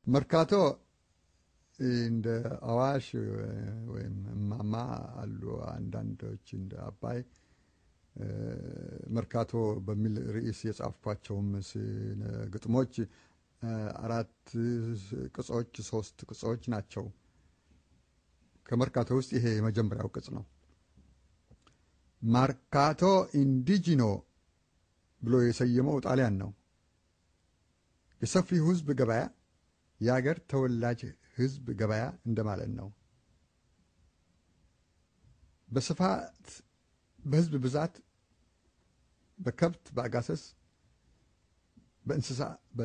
መርካቶ እንደ አዋሽ ወይም ማማ አሉ አንዳንዶች እንደ አባይ መርካቶ በሚል ርዕስ የጻፍኳቸውም ግጥሞች 4 ቅጾች 3 ቅጾች ናቸው። ከመርካቶ ውስጥ ይሄ የመጀመሪያው ቅጽ ነው። መርካቶ ኢንዲጂኖ ብሎ የሰየመው ጣሊያን ነው። የሰፊው ህዝብ ገበያ የአገር ተወላጅ ህዝብ ገበያ እንደማለት ነው። በስፋት በህዝብ ብዛት በከብት በአጋሰስ በእንስሳ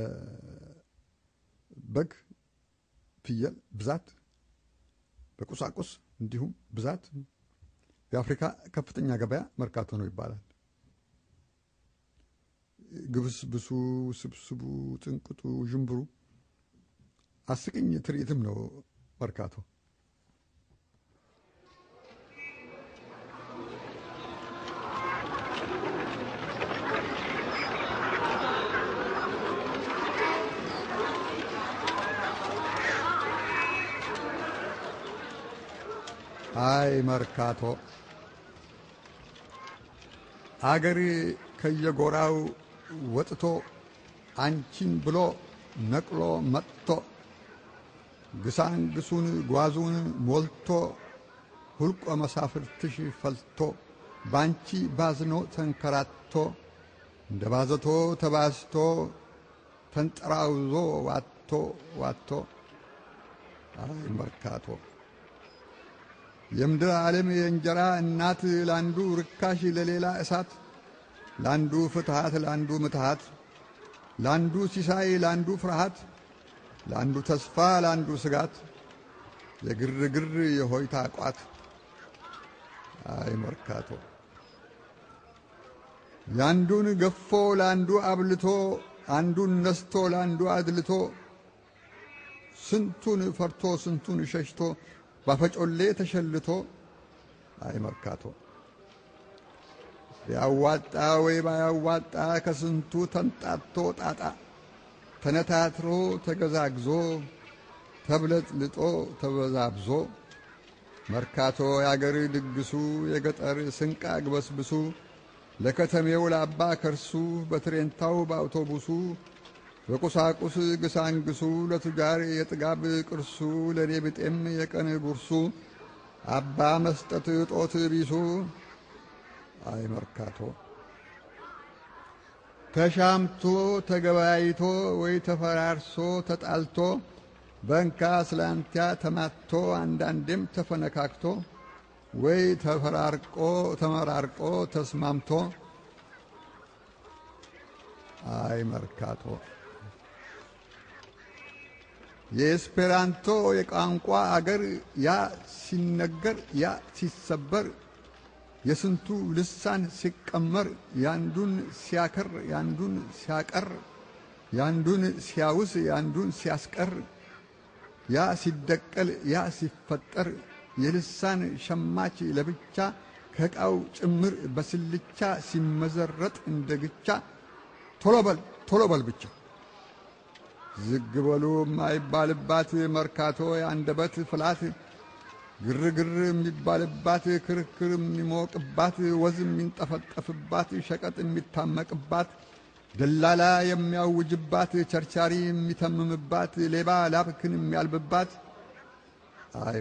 በበግ ፍየል ብዛት በቁሳቁስ እንዲሁም ብዛት የአፍሪካ ከፍተኛ ገበያ መርካቶ ነው ይባላል። ግብስብሱ ስብስቡ ጥንቅጡ ጅምብሩ አስቂኝ ትርኢትም ነው መርካቶ። አይ መርካቶ አገር ከየጎራው ወጥቶ አንቺን ብሎ ነቅሎ መጥቶ ግሳንግሱን ጓዙን ሞልቶ ሁልቆ መሳፍርትሽ ፈልቶ ባንቺ ባዝኖ ተንከራቶ እንደ ባዘቶ ተባዝቶ ተንጠራውዞ ዋቶ አይ መርካቶ የምድር ዓለም የእንጀራ እናት ላንዱ ርካሽ ለሌላ እሳት ላንዱ ፍትሃት ላንዱ ምትሃት ላንዱ ሲሳይ ላንዱ ፍርሃት ላንዱ ተስፋ ላንዱ ስጋት የግርግር የሆይታ ቋት አይ መርካቶ ያንዱን ገፎ ላንዱ አብልቶ አንዱን ነስቶ ላንዱ አድልቶ ስንቱን ፈርቶ ስንቱን ሸሽቶ ባፈጮሌ ተሸልቶ አይ መርካቶ ቢያዋጣ ወይ ባያዋጣ ከስንቱ ተንጣቶ ጣጣ ተነታትሮ ተገዛግዞ ተብለጥልጦ ተበዛብዞ መርካቶ ያገር ድግሱ የገጠር ስንቅ አግበስብሱ ለከተሜው ላባ ከርሱ በትሬንታው በአውቶቡሱ በቁሳቁስ ግሳንግሱ ለቱጃር የጥጋብ ቅርሱ ለኔ ብጤም የቀን ጉርሱ አባ መስጠት ጦት ቢሱ አይ መርካቶ ተሻምቶ ተገባይቶ ወይ ተፈራርሶ ተጣልቶ በንካ ስላንቲያ ተማቶ አንዳንዴም ተፈነካክቶ ወይ ተመራርቆ ተስማምቶ አይ መርካቶ የኤስፔራንቶ የቋንቋ አገር ያ ሲነገር ያ ሲሰበር የስንቱ ልሳን ሲቀመር ያንዱን ሲያከር ያንዱን ሲያቀር ያንዱን ሲያውስ ያንዱን ሲያስቀር ያ ሲደቀል ያ ሲፈጠር የልሳን ሸማች ለብቻ ከቃው ጭምር በስልቻ ሲመዘረጥ እንደግቻ ቶሎ በል ብቻ ዝግበሉ ማይባልባት መርካቶ ያንደበት ፍላት ግርግር የሚባልባት ክርክር የሚሞቅባት ወዝ የሚንጠፈጠፍባት ሸቀጥ የሚታመቅባት ደላላ የሚያውጅባት ቸርቻሪ የሚተምምባት ሌባ ላብክን የሚያልብባት አይ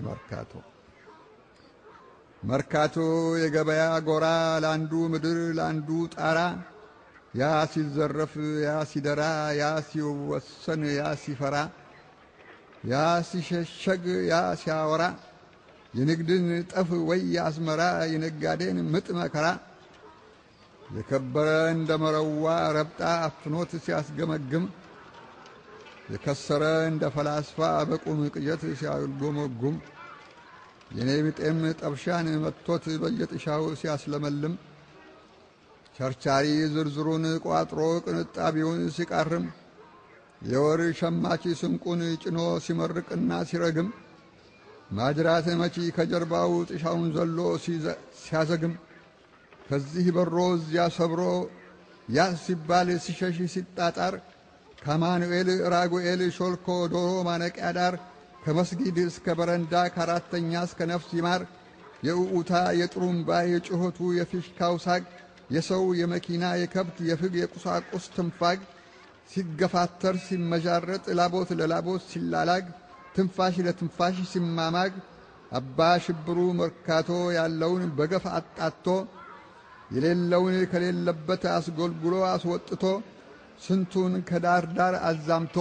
መርካቶ የገበያ ጎራ ላንዱ ምድር ላንዱ ጣራ ያ ሲዘረፍ ያ ሲደራ ያ ሲወሰን ያ ሲፈራ ያ ሲሸሸግ ያ ሲያወራ የንግድን ጠፍ ወይ አስመራ የነጋዴን ምጥ መከራ የከበረ እንደመረዋ ረብጣ አፍኖት ሲያስገመግም የከሰረ እንደ ፈላስፋ በቁም ቅየት ሲያልጎመጉም የኔ ብጤም ጠብሻን መጥቶት በየጥሻው ሲያስለመልም ቸርቻሪ ዝርዝሩን ቋጥሮ ቅንጣቢውን ሲቃርም የወር ሸማች ስንቁን ጭኖ ሲመርቅና ሲረግም ማጅራት መቺ ከጀርባው ጥሻውን ዘሎ ሲያዘግም ከዚህ በሮ እዚያ ሰብሮ ያ ሲባል ሲሸሽ ሲጣጣር ከአማኑኤል ራጉኤል ሾልኮ ዶሮ ማነቂያ ዳር ከመስጊድ እስከ በረንዳ ከአራተኛ እስከ ነፍስ ይማር የኡኡታ የጥሩምባ የጩኸቱ የፊሽካው ሳግ የሰው የመኪና የከብት የፍግ የቁሳቁስ ትንፋግ ሲገፋተር ሲመጃረጥ ላቦት ለላቦት ሲላላግ ትንፋሽ ለትንፋሽ ሲማማግ አባ ሽብሩ መርካቶ ያለውን በገፍ አጣቶ የሌለውን ከሌለበት አስጎልጉሎ አስወጥቶ ስንቱን ከዳር ዳር አዛምቶ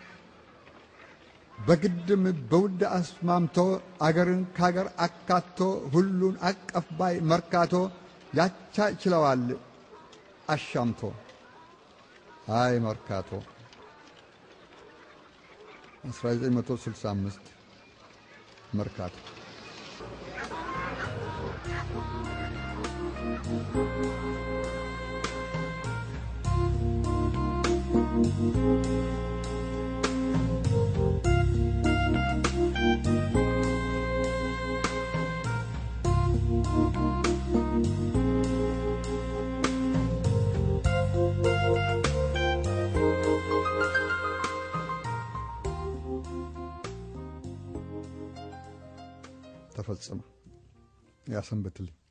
በግድም በውድ አስማምቶ አገርን ካገር አካቶ ሁሉን አቀፍ ባይ መርካቶ ያቻችለዋል አሻምቶ አይ መርካቶ 1965 መርካቶ ተፈጸመ ያሰንብትልኝ